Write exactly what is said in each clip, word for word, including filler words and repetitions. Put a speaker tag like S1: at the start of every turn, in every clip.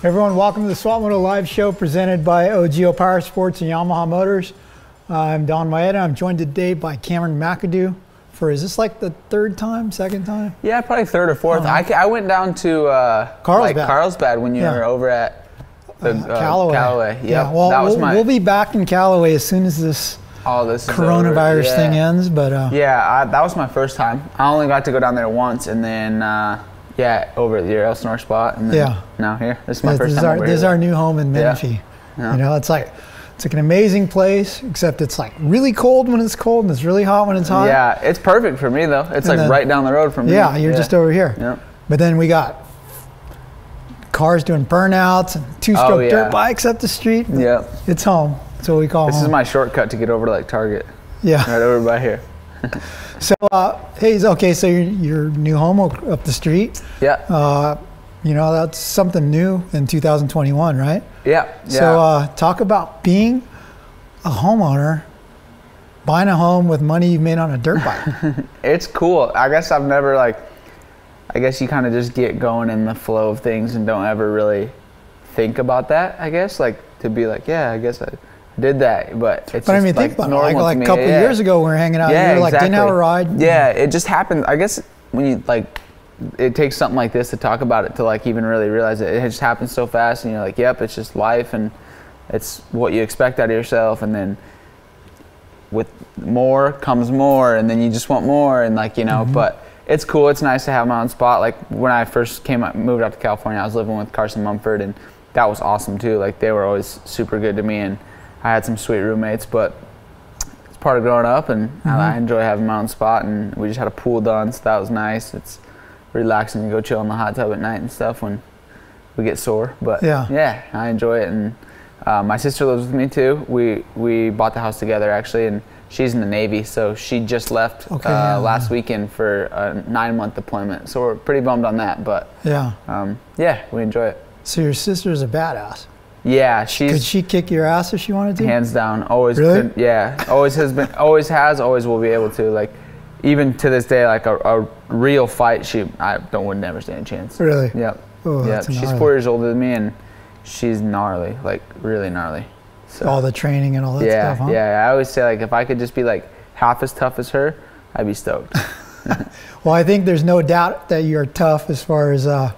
S1: Everyone, welcome to the Swapmoto live show presented by O G I O Powersports and Yamaha Motors. Uh, I'm Donn Maeda. I'm joined today by Cameron McAdoo. For is this like the third time, second time?
S2: Yeah, probably third or fourth. I, I went down to uh,
S1: Carlsbad.
S2: Like Carlsbad when you yeah. were over at the,
S1: uh, Callaway.
S2: Uh, Callaway. Yep.
S1: Yeah, well,
S2: that was
S1: we'll,
S2: my...
S1: we'll be back in Callaway as soon as this,
S2: oh, this
S1: coronavirus
S2: yeah.
S1: thing ends. But uh,
S2: yeah, I, that was my first time. I only got to go down there once, and then uh, yeah, over at your Elsinore spot, and then
S1: yeah.
S2: now here. This is my
S1: yeah,
S2: first
S1: this
S2: time
S1: is our,
S2: over
S1: This is
S2: here.
S1: our new home in Menifee.
S2: Yeah. Yeah.
S1: You know, it's like it's like an amazing place, except it's like really cold when it's cold and it's really hot when it's hot.
S2: Yeah, it's perfect for me though. It's
S1: and
S2: like
S1: then,
S2: right down the road from me.
S1: Yeah, you're
S2: yeah.
S1: just over here.
S2: Yep.
S1: But then we got cars doing burnouts and two-stroke
S2: oh, yeah.
S1: dirt bikes up the street.
S2: Yeah.
S1: It's home. That's what we call
S2: this
S1: home.
S2: This is my shortcut to get over to like Target.
S1: Yeah.
S2: Right over by here.
S1: So, uh, hey, okay, so your, your new home up the street.
S2: Yeah.
S1: Uh, you know, that's something new in two thousand twenty-one, right?
S2: Yeah. yeah.
S1: So uh, talk about being a homeowner, buying a home with money you've made on a dirt bike.
S2: It's cool. I guess I've never like, I guess you kind of just get going in the flow of things and don't ever really think about that, I guess. Like to be like, yeah, I guess I did that. But it's
S1: But
S2: just
S1: I mean,
S2: like
S1: think about it.
S2: normal
S1: Like, like
S2: to
S1: a
S2: me.
S1: couple
S2: yeah.
S1: years ago, we were hanging out.
S2: Yeah,
S1: you were like,
S2: exactly.
S1: didn't have a ride.
S2: Yeah, it just happened. I guess when you like, it takes something like this to talk about it to like even really realize it. It just happens so fast, and you're like, yep, it's just life, and it's what you expect out of yourself, and then with more comes more, and then you just want more, and like you know. Mm-hmm. But it's cool. It's nice to have my own spot. Like when I first came out, moved out to California, I was living with Carson Mumford, and that was awesome too. Like they were always super good to me, and I had some sweet roommates, but it's part of growing up, and mm-hmm. I enjoy having my own spot. And we just had a pool done, so that was nice. It's relaxing to go chill in the hot tub at night and stuff when we get sore. But yeah, yeah I enjoy it. And uh, my sister lives with me too. We we bought the house together actually, and she's in the Navy, so she just left
S1: okay,
S2: uh,
S1: yeah,
S2: last
S1: yeah.
S2: weekend for a nine-month deployment. So we're pretty bummed on that, but
S1: yeah,
S2: um, yeah, we enjoy it.
S1: So your sister's a badass.
S2: Yeah, she's.
S1: Could she kick your ass if she wanted to?
S2: Hands down, always.
S1: Really?
S2: Could, yeah, always has been, always has, always will be able to. Like, even to this day, like a, a real fight, she I don't would never stand a chance.
S1: Really?
S2: Yep.
S1: Oh,
S2: yep.
S1: that's
S2: She's
S1: gnarly.
S2: four years older than me, and she's gnarly, like really gnarly. So
S1: all the training and all that
S2: yeah,
S1: stuff, huh?
S2: Yeah, I always say like if I could just be like half as tough as her, I'd be stoked.
S1: Well, I think there's no doubt that you're tough as far as uh,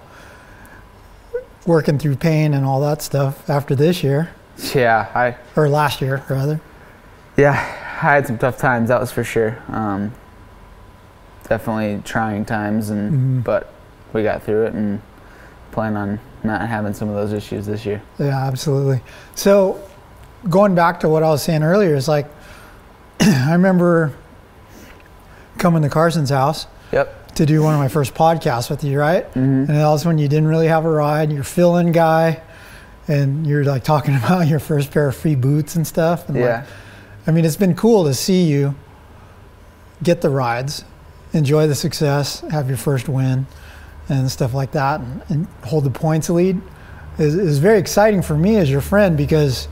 S1: working through pain and all that stuff after this year.
S2: Yeah, I.
S1: Or last year, rather.
S2: Yeah, I had some tough times, that was for sure. Um, definitely trying times, and
S1: mm-hmm.
S2: but we got through it and plan on not having some of those issues this year.
S1: Yeah, absolutely. So going back to what I was saying earlier, is like I remember coming to Carson's house.
S2: Yep.
S1: To do one of my first podcasts with you, right?
S2: Mm-hmm.
S1: And that was when you didn't really have a ride. You're fill-in guy, and you're like talking about your first pair of free boots and stuff. And
S2: yeah.
S1: Like, I mean, it's been cool to see you get the rides, enjoy the success, have your first win, and stuff like that, and, and hold the points lead. Is is very exciting for me as your friend because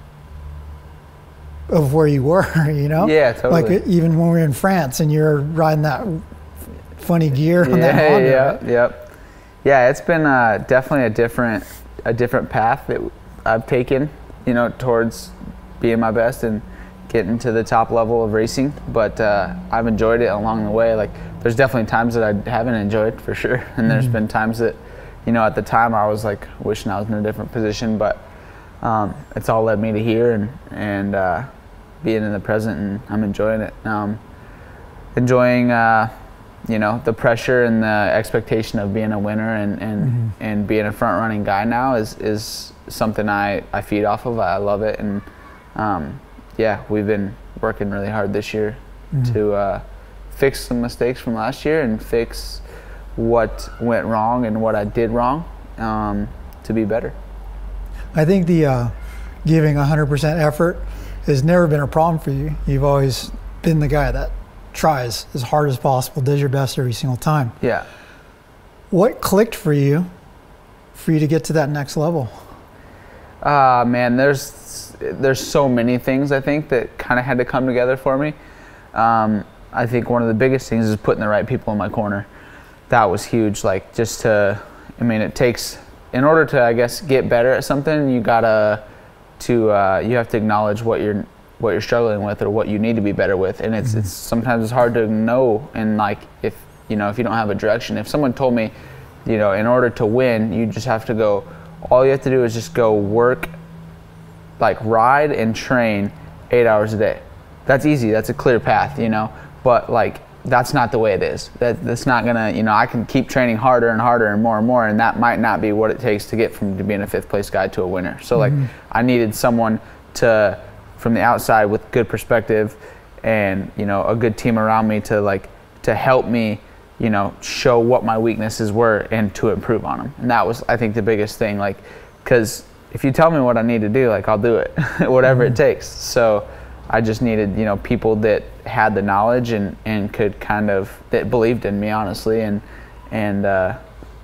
S1: of where you were, you know?
S2: Yeah, totally.
S1: Like even when we were in France and you're riding that funny gear on
S2: yeah,
S1: that Honda.
S2: Yeah,
S1: right?
S2: yep. Yeah, it's been uh, definitely a different a different path that I've taken, you know, towards being my best and getting to the top level of racing. But uh, I've enjoyed it along the way. Like, there's definitely times that I haven't enjoyed for sure, and there's mm-hmm. been times that, you know, at the time I was like wishing I was in a different position. But um, it's all led me to here and and uh, being in the present, and I'm enjoying it. Um, enjoying. Uh, you know, the pressure and the expectation of being a winner and, and, mm-hmm. and being a front running guy now is, is something I, I feed off of. I love it. And um, yeah, we've been working really hard this year mm-hmm. to uh, fix some mistakes from last year and fix what went wrong and what I did wrong um, to be better.
S1: I think the uh, giving one hundred percent effort has never been a problem for you. You've always been the guy that tries as hard as possible, does your best every single time.
S2: Yeah.
S1: What clicked for you for you to get to that next level?
S2: Uh, man, there's there's so many things I think that kind of had to come together for me. Um, I think one of the biggest things is putting the right people in my corner. That was huge. Like just to, I mean, it takes in order to, I guess, get better at something, you gotta to uh, you have to acknowledge what you're what you're struggling with or what you need to be better with, and it's mm-hmm. it's sometimes it's hard to know. And like if you know if you don't have a direction, if someone told me, you know, in order to win, you just have to go. All you have to do is just go work, like ride and train eight hours a day. That's easy. That's a clear path, you know. But like that's not the way it is. That that's not gonna, you know. I can keep training harder and harder and more and more, and that might not be what it takes to get from to being a fifth place guy to a winner. So like, mm-hmm. I needed someone to, from the outside with good perspective, and you know, a good team around me to like to help me, you know, show what my weaknesses were and to improve on them. And that was, I think, the biggest thing. Like, because if you tell me what I need to do, like I'll do it, whatever mm-hmm. it takes. So I just needed, you know, people that had the knowledge and, and could kind of, that believed in me, honestly. And, and uh,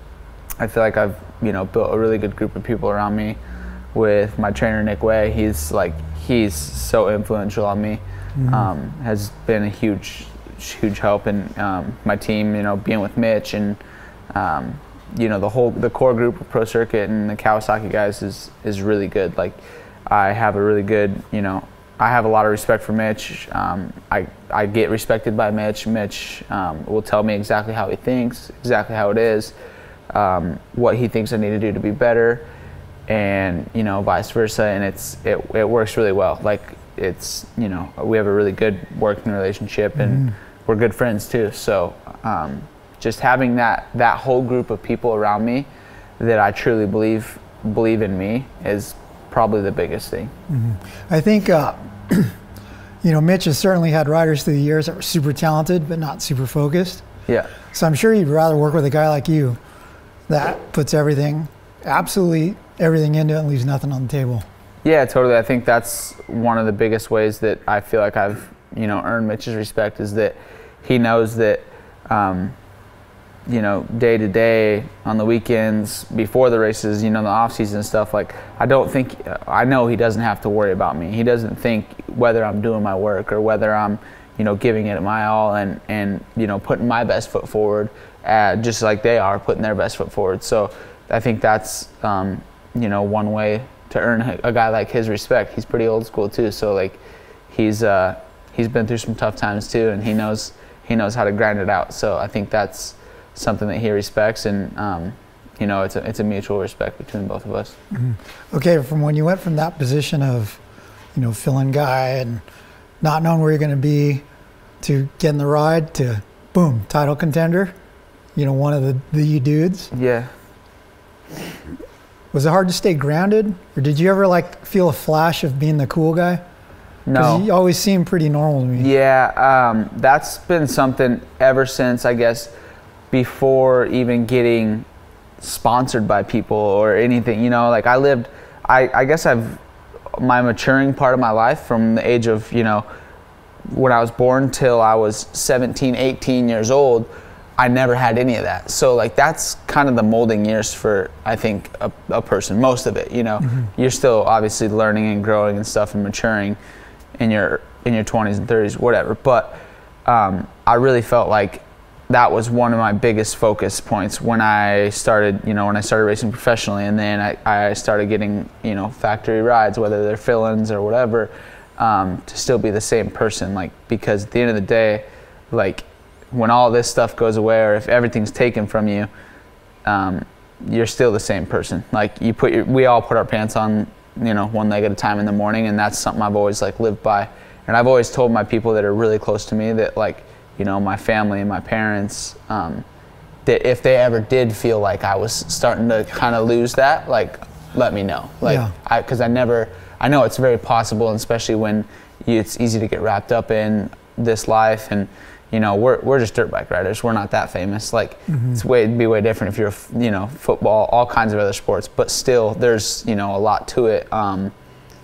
S2: I feel like I've, you know, built a really good group of people around me with my trainer, Nick Way. He's like, he's so influential on me, mm-hmm. um, has been a huge, huge help. And um, my team, you know, being with Mitch and, um, you know, the whole, the core group of Pro Circuit and the Kawasaki guys is, is really good. Like, I have a really good, you know, I have a lot of respect for Mitch. Um, I, I get respected by Mitch. Mitch um, will tell me exactly how he thinks, exactly how it is, um, what he thinks I need to do to be better, and, you know, vice versa. And it's, it, it works really well. Like, it's, you know, we have a really good working relationship, and mm. we're good friends too. So um, just having that, that whole group of people around me that I truly believe, believe in me is probably the biggest thing.
S1: Mm-hmm. I think, uh, you know, Mitch has certainly had riders through the years that were super talented but not super focused.
S2: Yeah.
S1: So I'm sure he'd rather work with a guy like you that puts everything, absolutely everything into it and leaves nothing on the table.
S2: Yeah, totally. I think that's one of the biggest ways that I feel like I've, you know, earned Mitch's respect, is that he knows that, um, you know, day to day, on the weekends, before the races, you know, the off season and stuff, like, I don't think, I know he doesn't have to worry about me. He doesn't think whether I'm doing my work or whether I'm, you know, giving it my all and, and you know, putting my best foot forward, uh, just like they are putting their best foot forward. So I think that's, um, you know, one way to earn a guy like his respect. He's pretty old school too. So like, he's, uh, he's been through some tough times too, and he knows, he knows how to grind it out. So I think that's something that he respects, and um, you know, it's a, it's a mutual respect between both of us.
S1: Mm-hmm. Okay, from when you went from that position of, you know, fill-in guy and not knowing where you're going to be, to getting the ride, to boom, title contender, you know, one of the, the dudes.
S2: Yeah.
S1: Was it hard to stay grounded, or did you ever like feel a flash of being the cool guy?
S2: No.
S1: You always seemed pretty normal to me.
S2: Yeah, um, that's been something ever since, I guess, before even getting sponsored by people or anything, you know, like I lived, I, I guess I've, my maturing part of my life from the age of, you know, when I was born till I was seventeen, eighteen years old, I never had any of that. So like, that's kind of the molding years for, I think, a, a person, most of it, you know, mm-hmm. You're still obviously learning and growing and stuff and maturing in your, in your twenties and thirties, whatever. But um, I really felt like that was one of my biggest focus points when I started, you know, when I started racing professionally, and then I, I started getting, you know, factory rides, whether they're fill-ins or whatever, um, to still be the same person. Like, because at the end of the day, like, when all this stuff goes away, or if everything's taken from you, um, you're still the same person. Like, you put your, we all put our pants on, you know, one leg at a time in the morning, and that's something I've always like lived by. And I've always told my people that are really close to me that, like, you know, my family and my parents, um, that if they ever did feel like I was starting to kind of lose that, like, let me know. Like, yeah. I, cause I never, I know it's very possible, and especially when you, it's easy to get wrapped up in this life, and, you know, we're, we're just dirt bike riders. We're not that famous. Like, mm-hmm. it's way, it'd be way different if you're, you know, football, all kinds of other sports, but still there's, you know, a lot to it. Um,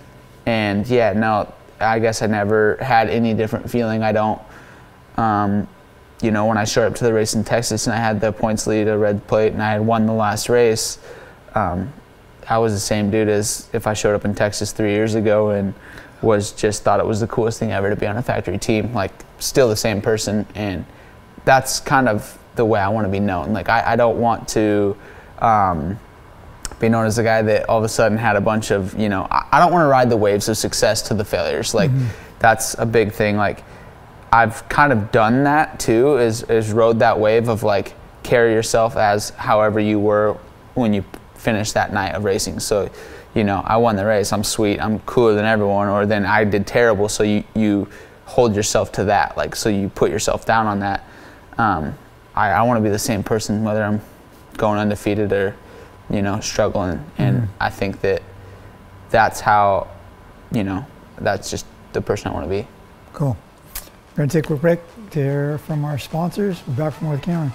S2: and yeah, no, I guess I never had any different feeling. I don't, Um, you know, when I showed up to the race in Texas and I had the points lead, a red plate, and I had won the last race, um, I was the same dude as if I showed up in Texas three years ago and was just thought it was the coolest thing ever to be on a factory team. Like, still the same person, and that's kind of the way I want to be known. Like, I, I don't want to um, be known as the guy that all of a sudden had a bunch of, you know, I, I don't want to ride the waves of success to the failures. Like mm-hmm. that's a big thing. Like I've kind of done that too, is, is rode that wave of like carry yourself as however you were when you finished that night of racing. So, you know, I won the race, I'm sweet, I'm cooler than everyone, or then I did terrible, so you, you hold yourself to that, like, so you put yourself down on that. Um, I, I want to be the same person whether I'm going undefeated or, you know, struggling, and mm-hmm. I think that that's how, you know, that's just the person I want to be.
S1: Cool. We're going to take a quick break to hear from our sponsors. We're back for more with Cameron.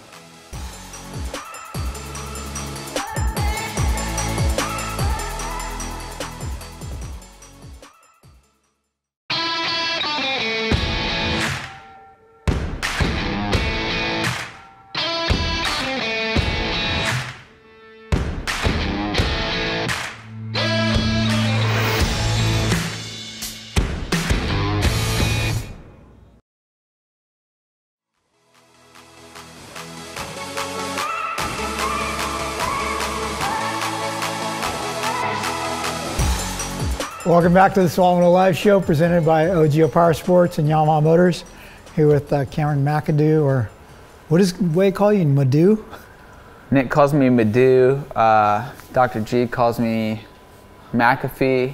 S1: Welcome back to the Swapmoto Live Show presented by O G I O Powersports and Yamaha Motors. Here with uh, Cameron McAdoo, or what does Wade call you, Madoo?
S2: Nick calls me Madoo. Uh, Doctor G calls me McAfee.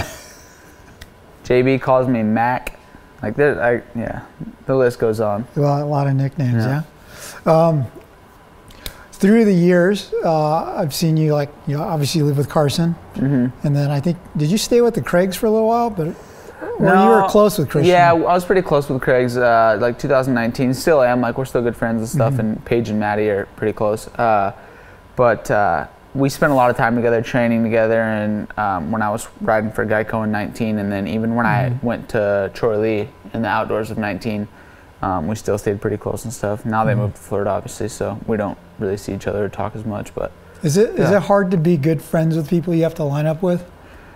S2: J B calls me Mac. Like there, I, yeah, the list goes on.
S1: Well, a lot of nicknames, yeah. yeah? Um, through the years, uh, I've seen you, like, you know, obviously you live with Carson, mm-hmm. and then I think, did you stay with the Craigs for a little while? But or no, you were close with Christian?
S2: Yeah, I was pretty close with Craigs, uh, like two thousand nineteen. Still am, like, we're still good friends and stuff, mm-hmm. and Paige and Maddie are pretty close. Uh, but uh, we spent a lot of time together, training together, and um, when I was riding for Geico in nineteen, and then even when mm-hmm. I went to Troy Lee in the outdoors of nineteen, Um, we still stayed pretty close and stuff. Now they mm-hmm. moved to Florida, obviously, so we don't really see each other or talk as much. But
S1: is it yeah. is it hard to be good friends with people you have to line up with?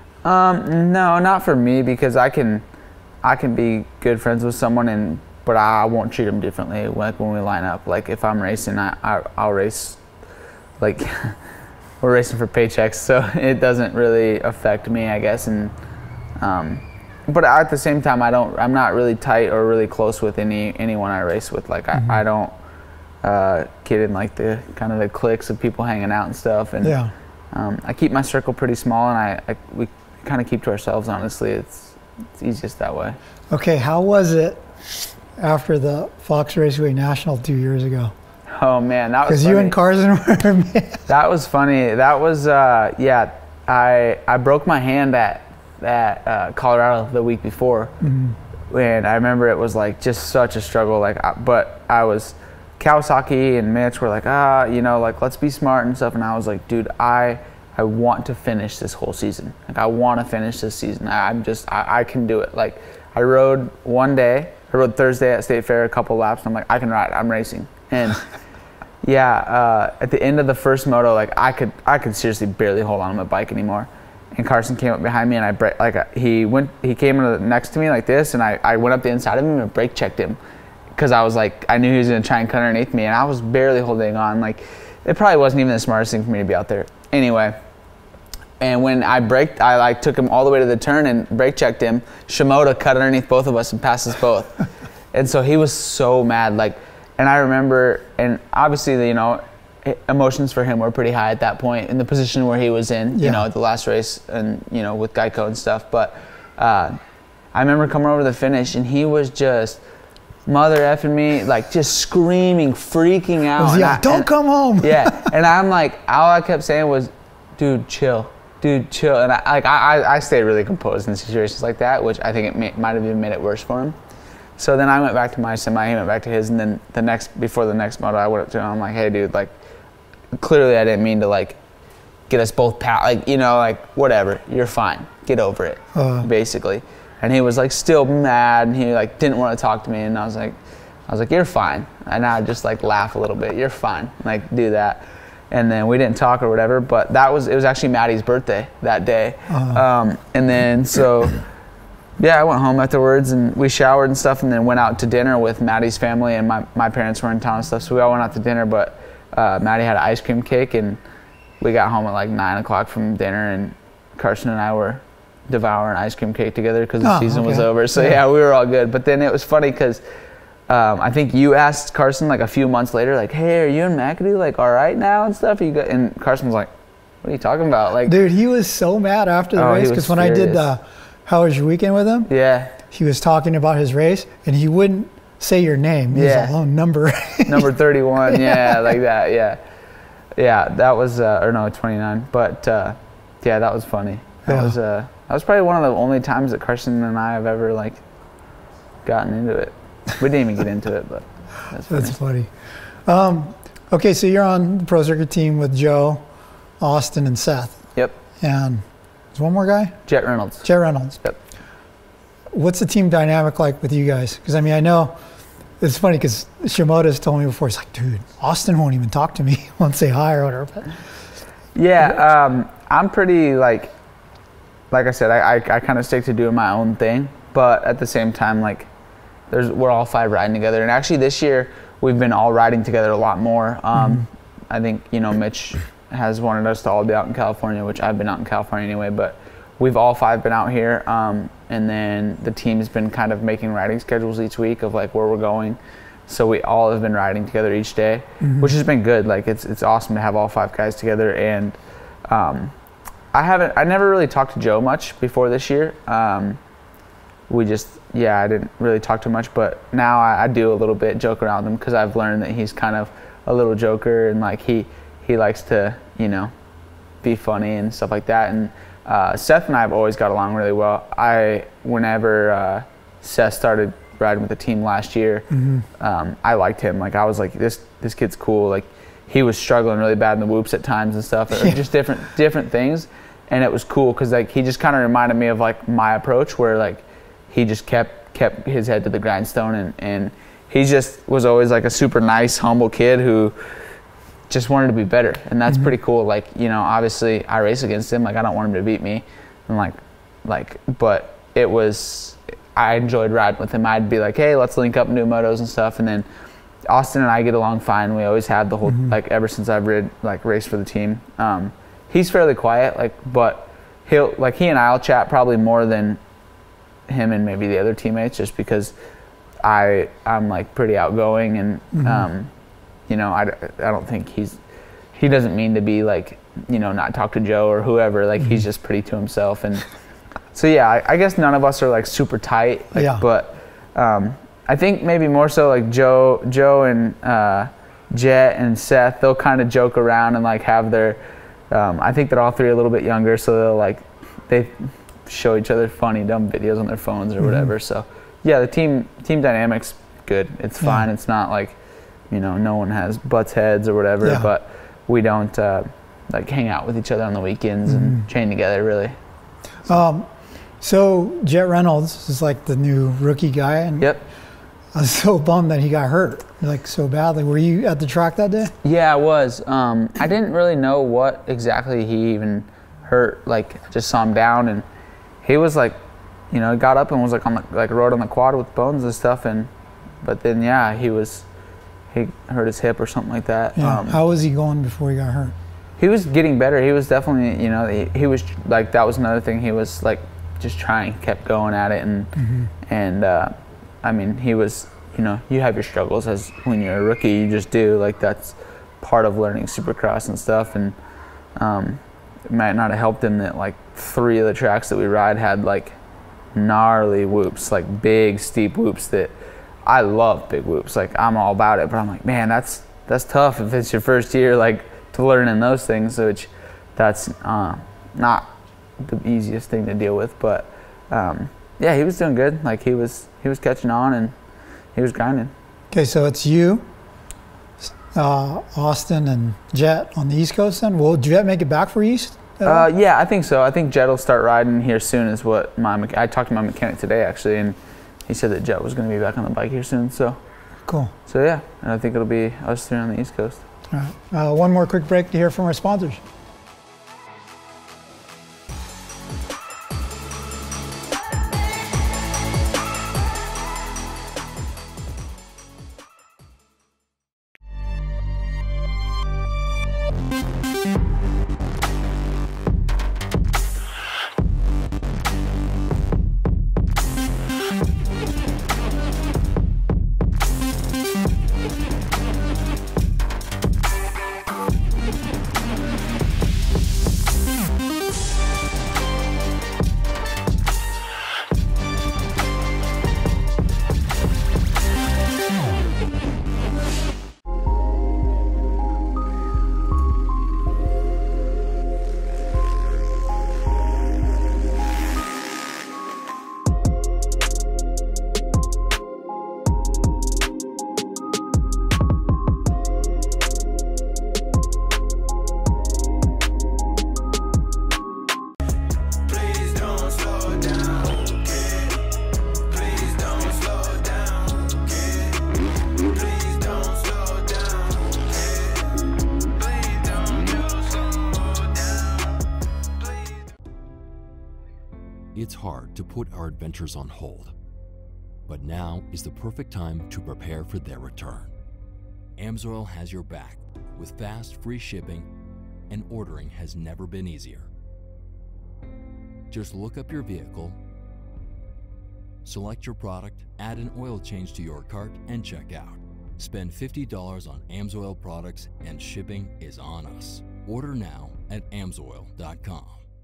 S2: Um, no, not for me, because I can I can be good friends with someone, and but I won't treat them differently. Like when we line up, like if I'm racing, I, I I'll race. Like we're racing for paychecks, so it doesn't really affect me, I guess, and. Um, But at the same time, I don't. I'm not really tight or really close with any anyone I race with. Like mm-hmm. I, I don't uh, get in like the kind of the cliques of people hanging out and stuff. And
S1: yeah.
S2: um, I keep my circle pretty small, and I, I we kind of keep to ourselves. Honestly, it's it's easiest that way.
S1: Okay, how was it after the Fox Raceway National two years ago?
S2: Oh man, that was
S1: because you and Carson were. Man.
S2: That was funny. That was uh, yeah. I I broke my hand at. at uh, Colorado the week before, mm-hmm. and I remember it was like just such a struggle. Like, but I was Kawasaki and Mitch were like, ah, you know, like let's be smart and stuff. And I was like, dude, I I want to finish this whole season. Like I want to finish this season. I, I'm just I, I can do it. Like I rode one day. I rode Thursday at State Fair a couple laps. And I'm like, I can ride. I'm racing. And yeah, uh, at the end of the first moto, like I could I could seriously barely hold on to my bike anymore. And Carson came up behind me, and I bra- like uh, he went. He came next to me like this, and I, I went up the inside of him and brake checked him, because I was like I knew he was gonna try and cut underneath me, and I was barely holding on. Like it probably wasn't even the smartest thing for me to be out there. Anyway, and when I braked, I like took him all the way to the turn and brake checked him. Shimoda cut underneath both of us and passed us both, and so he was so mad. Like, and I remember, and obviously you know. Emotions for him were pretty high at that point in the position where he was in, you yeah. know, at the last race and, you know, with Geico and stuff. But uh, I remember coming over to the finish, and he was just mother effing me, like just screaming, freaking out.
S1: Yeah, don't
S2: and,
S1: come home.
S2: Yeah. And I'm like, all I kept saying was, dude, chill, dude, chill. And I, like, I, I stayed really composed in situations like that, which I think it may, might have even made it worse for him. So then I went back to my semi, he went back to his, and then the next, before the next moto, I went up to him, I'm like, hey, dude, like, clearly I didn't mean to like get us both pat like you know like whatever, you're fine, get over it, uh, basically. And he was like still mad, and he like didn't want to talk to me, and I was like I was like you're fine, and I just like laugh a little bit, you're fine, like do that. And then we didn't talk or whatever, but that was it was actually Maddie's birthday that day. uh, um, and then so yeah, I went home afterwards, and we showered and stuff, and then went out to dinner with Maddie's family, and my, my parents were in town and stuff, so we all went out to dinner. But Uh, Maddie had an ice cream cake, and we got home at like nine o'clock from dinner, and Carson and I were devouring ice cream cake together because the
S1: oh,
S2: season
S1: okay.
S2: was over. So yeah. yeah, we were all good. But then it was funny because um, I think you asked Carson like a few months later, like, "Hey, are you and McAdoo like all right now and stuff?" You got, and Carson was like, "What are you talking about?" Like,
S1: dude, he was so mad after the
S2: oh,
S1: race because when
S2: furious.
S1: I did the "How was your weekend" with him,
S2: yeah,
S1: he was talking about his race and he wouldn't say your name. He
S2: yeah,
S1: was all, oh, number
S2: number thirty-one. Yeah. yeah, like that. Yeah, yeah, that was uh, or no, twenty-nine. But uh, yeah, that was funny. That yeah. was uh, that was probably one of the only times that Carson and I have ever like gotten into it. We didn't even get into it, but that's funny.
S1: That's funny. Um, okay, so you're on the pro circuit team with Joe, Austin, and Seth.
S2: Yep.
S1: And there's one more guy?
S2: Jet Reynolds.
S1: Jet Reynolds.
S2: Yep.
S1: What's the team dynamic like with you guys? Because I mean, I know it's funny because Swapmoto's told me before. He's like, dude, Austin won't even talk to me, won't say hi or whatever. But
S2: yeah, um, I'm pretty like, like I said, I I, I kind of stick to doing my own thing, but at the same time, like, there's we're all five riding together, and actually this year we've been all riding together a lot more. Um, mm-hmm. I think you know Mitch has wanted us to all be out in California, which I've been out in California anyway, but we've all five been out here. Um, and then the team's been kind of making riding schedules each week of like where we're going. So we all have been riding together each day, mm-hmm. which has been good. Like it's it's awesome to have all five guys together. And um, I haven't, I never really talked to Joe much before this year. Um, we just, yeah, I didn't really talk too much, but now I, I do a little bit joke around him because I've learned that he's kind of a little joker and like he, he likes to, you know, be funny and stuff like that. And uh, Seth and I have always got along really well. I, whenever uh, Seth started riding with the team last year, mm-hmm. um, I liked him. Like I was like, this this kid's cool. Like he was struggling really bad in the whoops at times and stuff, or just different different things. And it was cool because like he just kind of reminded me of like my approach, where like he just kept kept his head to the grindstone, and and he just was always like a super nice, humble kid who just wanted to be better, and that's mm-hmm. pretty cool. Like, you know, obviously I race against him. Like I don't want him to beat me, and like, like, but it was, I enjoyed riding with him. I'd be like, hey, let's link up new motos and stuff. And then Austin and I get along fine. We always had the whole mm-hmm. like ever since I've rid like raced for the team. Um, he's fairly quiet, like, but he'll like he and I'll chat probably more than him and maybe the other teammates, just because I I'm like pretty outgoing and. Mm-hmm. Um, You know, I, I don't think he's, he doesn't mean to be like, you know, not talk to Joe or whoever. Like mm-hmm. he's just pretty to himself. And so, yeah, I, I guess none of us are like super tight. Like, yeah. But um, I think maybe more so like Joe, Joe and uh, Jet and Seth, they'll kind of joke around and like have their, um, I think they're all three a little bit younger. So they'll like, they show each other funny, dumb videos on their phones or mm-hmm. whatever. So yeah, the team, team dynamic's good. It's fine. Yeah. It's not like, you know, no one has butts heads or whatever, yeah. but we don't uh, like hang out with each other on the weekends mm-hmm. and train together really. So. Um,
S1: so Jet Reynolds is like the new rookie guy, and
S2: yep.
S1: I was so bummed that he got hurt like so badly. Were you at the track that day?
S2: Yeah, I was. Um, I didn't really know what exactly he even hurt. Like, I just saw him down, and he was like, you know, got up and was like on the like rode on the quad with bones and stuff, and but then yeah, he was. He hurt his hip or something like that.
S1: Yeah.
S2: Um,
S1: How was he going before he got hurt?
S2: He was getting better. He was definitely, you know, he, he was like, that was another thing. He was like just trying, kept going at it. And, mm-hmm. and uh, I mean, he was, you know, you have your struggles as when you're a rookie, you just do. Like that's part of learning Supercross and stuff. And um, it might not have helped him that like three of the tracks that we ride had like gnarly whoops, like big, steep whoops that, I love big whoops, like I'm all about it, but I'm like, man, that's that's tough if it's your first year, like to learn in those things, which that's uh, not the easiest thing to deal with. But um, yeah, he was doing good. Like he was he was catching on and he was grinding.
S1: Okay, so it's you, uh, Austin, and Jet on the East Coast. Then will Jet make it back for East?
S2: Uh, yeah, I think so. I think Jet will start riding here soon. Is what my I talked to my mechanic today actually, and. He said that Jet was going to be back on the bike here soon, so.
S1: Cool.
S2: So yeah, and I think it'll be us three on the East Coast.
S1: All right. Uh, one more quick break to hear from our sponsors.
S3: to put our adventures on hold. But now is the perfect time to prepare for their return. AMSOIL has your back with fast, free shipping, and ordering has never been easier. Just look up your vehicle, select your product, add an oil change to your cart, and check out. Spend fifty dollars on AMSOIL products and shipping is on us. Order now at amsoil dot com.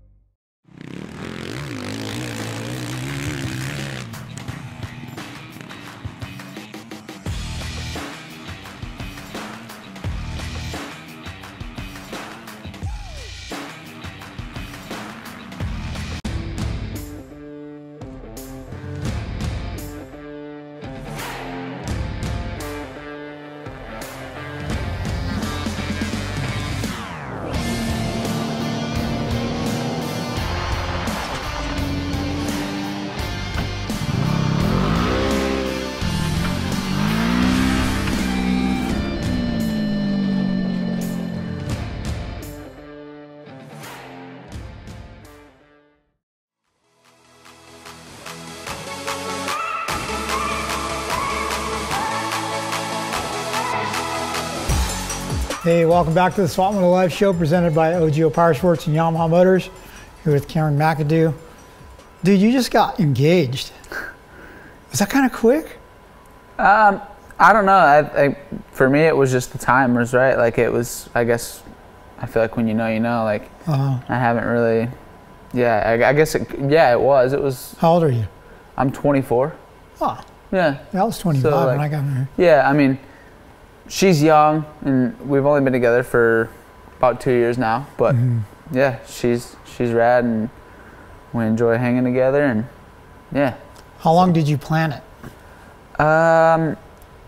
S1: Hey, welcome back to the Swapmoto Live Show presented by O G I O Powersports and Yamaha Motors. Here with Cameron McAdoo. Dude, you just got engaged. Was that kind of quick?
S2: Um, I don't know. I, I, for me, it was just the timers, right? Like it was, I guess, I feel like when you know, you know, like uh-huh. I haven't really, yeah, I, I guess, it, yeah, it was. It was.
S1: How old are you?
S2: I'm twenty-four.
S1: Oh.
S2: Yeah.
S1: I was twenty-five
S2: so, like,
S1: when I got married.
S2: Yeah, I mean, she's young, and we've only been together for about two years now. But mm-hmm. yeah, she's she's rad, and we enjoy hanging together, and yeah.
S1: How long did you plan it?
S2: Um,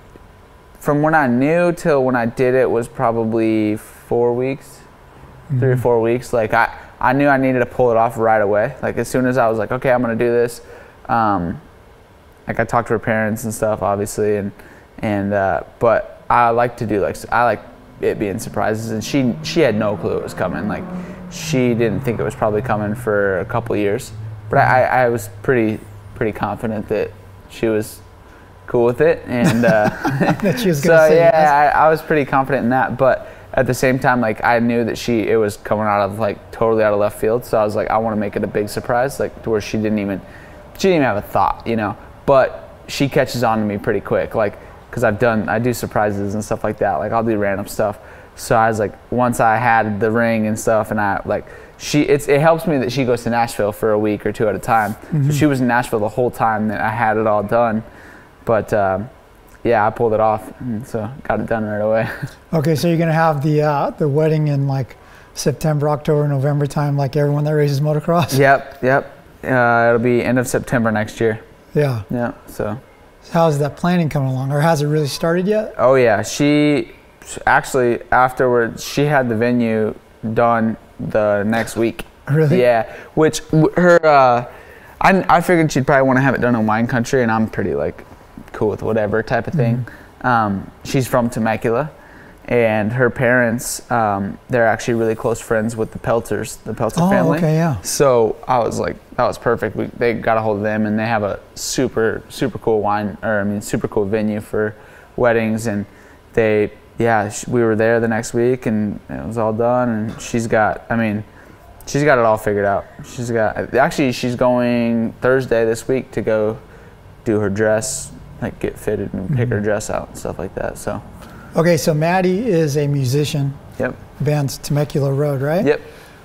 S2: from when I knew till when I did it was probably four weeks, mm-hmm. three or four weeks. Like I, I knew I needed to pull it off right away. Like as soon as I was like, okay, I'm gonna do this. Um, like I talked to her parents and stuff, obviously, and and uh, but. I like to do like I like it being surprises, and she she had no clue it was coming. Like she didn't think it was probably coming for a couple of years, but I, I was pretty pretty confident that she was cool with it, and uh,
S1: that she was
S2: so
S1: gonna say
S2: yeah,
S1: yes.
S2: I, I was pretty confident in that. But at the same time, like I knew that she it was coming out of like totally out of left field, so I was like, I want to make it a big surprise, like to where she didn't even she didn't even have a thought, you know. But she catches on to me pretty quick, like. Because I've done, I do surprises and stuff like that. Like I'll do random stuff. So I was like, once I had the ring and stuff, and I like, she, it's, it helps me that she goes to Nashville for a week or two at a time. Mm-hmm. So she was in Nashville the whole time that I had it all done. But um, yeah, I pulled it off, and so got it done right away.
S1: Okay, so you're gonna have the uh, the wedding in like September, October, November time, like everyone that races motocross.
S2: Yep, yep. Uh, it'll be end of September next year.
S1: Yeah.
S2: Yeah. So.
S1: How's that planning coming along, or has it really started yet?
S2: Oh yeah, she actually afterwards she had the venue done the next week.
S1: Really?
S2: Yeah, which her uh, I I figured she'd probably want to have it done in wine country, and I'm pretty like cool with whatever type of thing. Mm-hmm. Um, she's from Temecula, and her parents um, they're actually really close friends with the Pelters, the Pelter
S1: oh,
S2: family.
S1: Okay, yeah.
S2: So I was like, that was perfect. We, they got a hold of them, and they have a super super cool wine, or I mean, super cool venue for weddings. And they, yeah, we were there the next week, and it was all done. And she's got, I mean, she's got it all figured out. She's got, actually, she's going Thursday this week to go do her dress, like get fitted and pick mm-hmm. her dress out and stuff like that. So.
S1: Okay, so Maddie is a musician.
S2: Yep.
S1: Band's Temecula Road, right?
S2: Yep.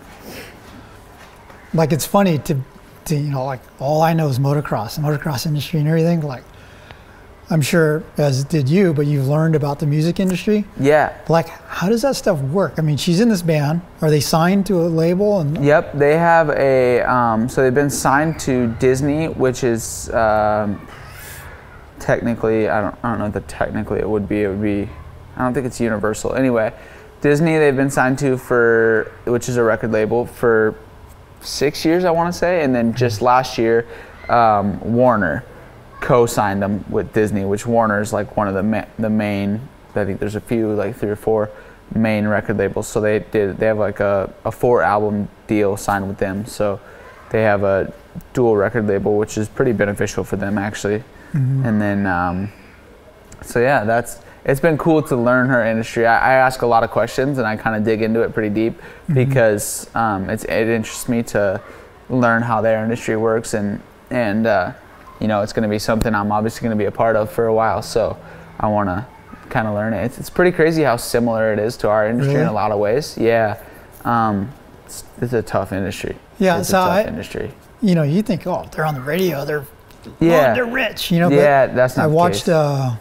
S1: Like it's funny to, to you know, like all I know is motocross, the motocross industry and everything. Like, I'm sure as did you, but you've learned about the music industry.
S2: Yeah.
S1: Like, how does that stuff work? I mean, she's in this band. Are they signed to a label? And
S2: yep, they have a. Um, so they've been signed to Disney, which is um, technically I don't I don't know that technically it would be it would be. I don't think it's Universal. Anyway, Disney they've been signed to for, which is a record label, for six years I want to say, and then just last year, um, Warner co-signed them with Disney, which Warner is like one of the ma the main. I think there's a few, like three or four main record labels. So they did. They have like a, a four album deal signed with them. So they have a dual record label, which is pretty beneficial for them actually. Mm-hmm. And then, um, so yeah, that's, it's been cool to learn her industry. I, I ask a lot of questions and I kind of dig into it pretty deep mm-hmm. because um, it's, it interests me to learn how their industry works, and, and uh, you know, it's going to be something I'm obviously going to be a part of for a while. So I want to kind of learn it. It's, it's pretty crazy how similar it is to our industry really? in a lot of ways. Yeah. Um, it's, it's a tough industry.
S1: Yeah.
S2: It's
S1: so
S2: a tough
S1: I,
S2: industry.
S1: You know, you think, oh, they're on the radio, they're,
S2: yeah,
S1: oh, they're rich, you know,
S2: yeah,
S1: but
S2: that's not
S1: I
S2: the
S1: watched
S2: case.
S1: a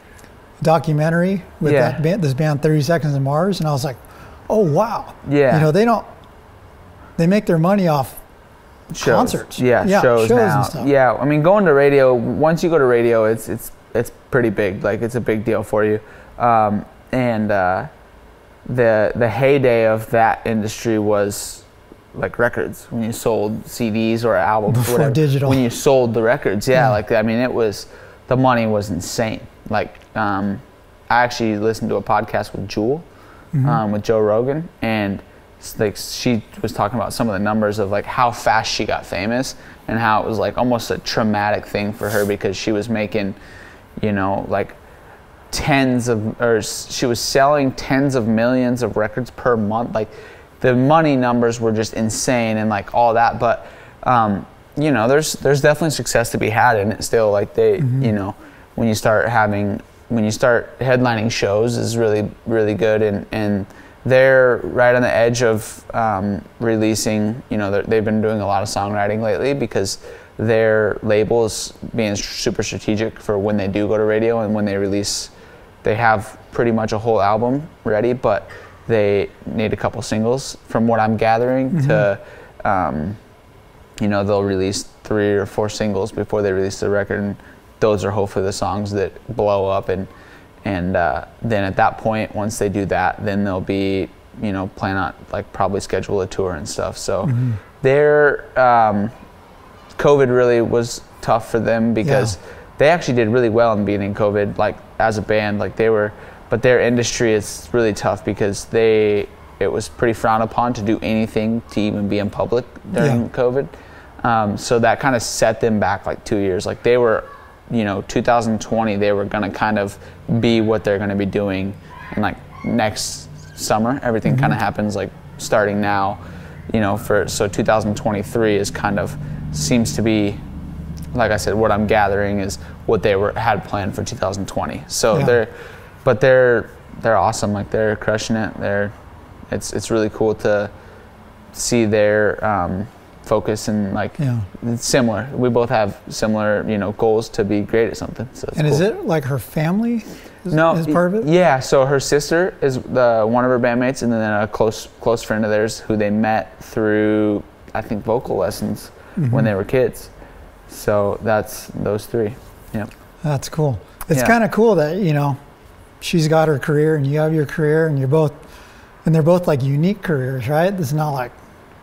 S1: documentary with
S2: Yeah.
S1: that band, this band thirty seconds to Mars, and I was like, oh, wow.
S2: Yeah.
S1: You know, they don't, they make their money off
S2: Shows.
S1: concerts.
S2: Yeah,
S1: yeah
S2: shows,
S1: shows
S2: now.
S1: and stuff.
S2: Yeah, I mean, going to radio, once you go to radio, it's it's it's pretty big. Like, it's a big deal for you. Um, and uh, the the heyday of that industry was like records, when you sold C Ds or albums,
S1: Before
S2: whatever.
S1: digital.
S2: When you sold the records, yeah,
S1: Yeah.
S2: like, I mean, it was, the money was insane. Like, um, I actually listened to a podcast with Jewel, mm-hmm. um, with Joe Rogan, and like, she was talking about some of the numbers of like how fast she got famous and how it was like almost a traumatic thing for her, because she was making, you know, like tens of, or she was selling tens of millions of records per month. Like, the money numbers were just insane and like all that. But, um, you know, there's, there's definitely success to be had in it still. Like, they, mm-hmm. you know, when you start having, when you start headlining shows is really, really good. And, and, they're right on the edge of um, releasing, you know, they've been doing a lot of songwriting lately, because their label is being super strategic for when they do go to radio, and when they release, they have pretty much a whole album ready, but they need a couple singles from what I'm gathering mm-hmm. to, um, you know, they'll release three or four singles before they release the record, and those are hopefully the songs that blow up. And And uh, then at that point, once they do that, then they'll be, you know, plan on, like, probably schedule a tour and stuff. So mm-hmm. their um, COVID really was tough for them, because yeah. they actually did really well in the beginning of COVID, like, as a band. Like, they were, but their industry is really tough, because they, it was pretty frowned upon to do anything to even be in public during yeah. COVID. Um, so that kind of set them back like two years. Like, they were, you know, two thousand twenty, they were going to kind of be what they're going to be doing. And like next summer, everything mm-hmm. kind of happens like starting now, you know, for, so two thousand twenty-three is kind of, seems to be, like I said, what I'm gathering is what they were, had planned for two thousand twenty. So yeah. they're, but they're, they're awesome. Like, they're crushing it. They're, it's, it's really cool to see their, um, focus, and like yeah. it's similar. We both have similar, you know, goals to be great at something. So it's
S1: and
S2: cool.
S1: Is it like her family is,
S2: no,
S1: is part of it?
S2: Yeah, so her sister is the one of her bandmates, and then a close close friend of theirs who they met through, I think, vocal lessons mm-hmm. when they were kids. So that's those three. Yep.
S1: That's cool. It's
S2: yeah.
S1: kind of cool that, you know, she's got her career and you have your career, and you're both, and they're both like unique careers, right? It's not like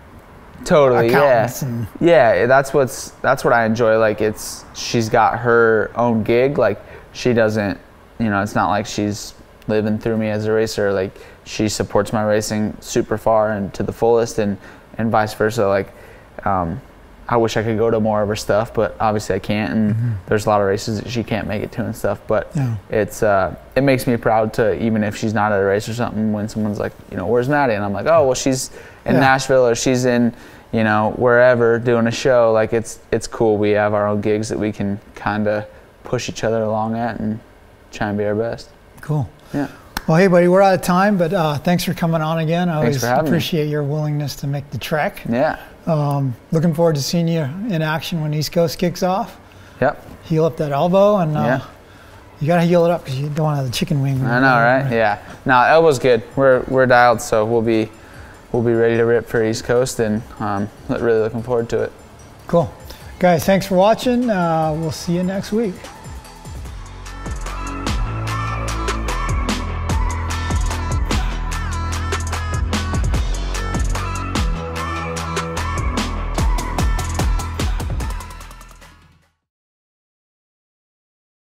S2: totally, yeah,
S1: and
S2: yeah. That's what's that's what I enjoy. Like, it's, she's got her own gig. Like, she doesn't, you know, it's not like she's living through me as a racer. Like, she supports my racing super far and to the fullest, and and vice versa. Like, um, I wish I could go to more of her stuff, but obviously I can't. And mm-hmm. there's a lot of races that she can't make it to and stuff. But
S1: yeah.
S2: it's uh, it makes me proud to, even if she's not at a race or something, when someone's like, you know, where's Maddie? And I'm like, oh, well, she's in yeah. Nashville, or she's in, you know, wherever doing a show. Like, it's it's cool. We have our own gigs that we can kind of push each other along at and try and be our best.
S1: Cool.
S2: Yeah.
S1: Well, hey, buddy, we're out of time, but uh, thanks for coming on again. I
S2: Thanks
S1: always
S2: for
S1: appreciate
S2: me.
S1: your willingness to make the trek.
S2: Yeah.
S1: Um, looking forward to seeing you in action when East Coast kicks off.
S2: Yep.
S1: Heal up that elbow, and uh,
S2: yeah.
S1: you got to heal it up, because you don't want to have the chicken wing.
S2: I know, right? right? Yeah. No, elbow's good. We're we're dialed, so we'll be we'll be ready to rip for East Coast, and um, really looking forward to it.
S1: Cool. Guys, thanks for watching. Uh, we'll see you next week.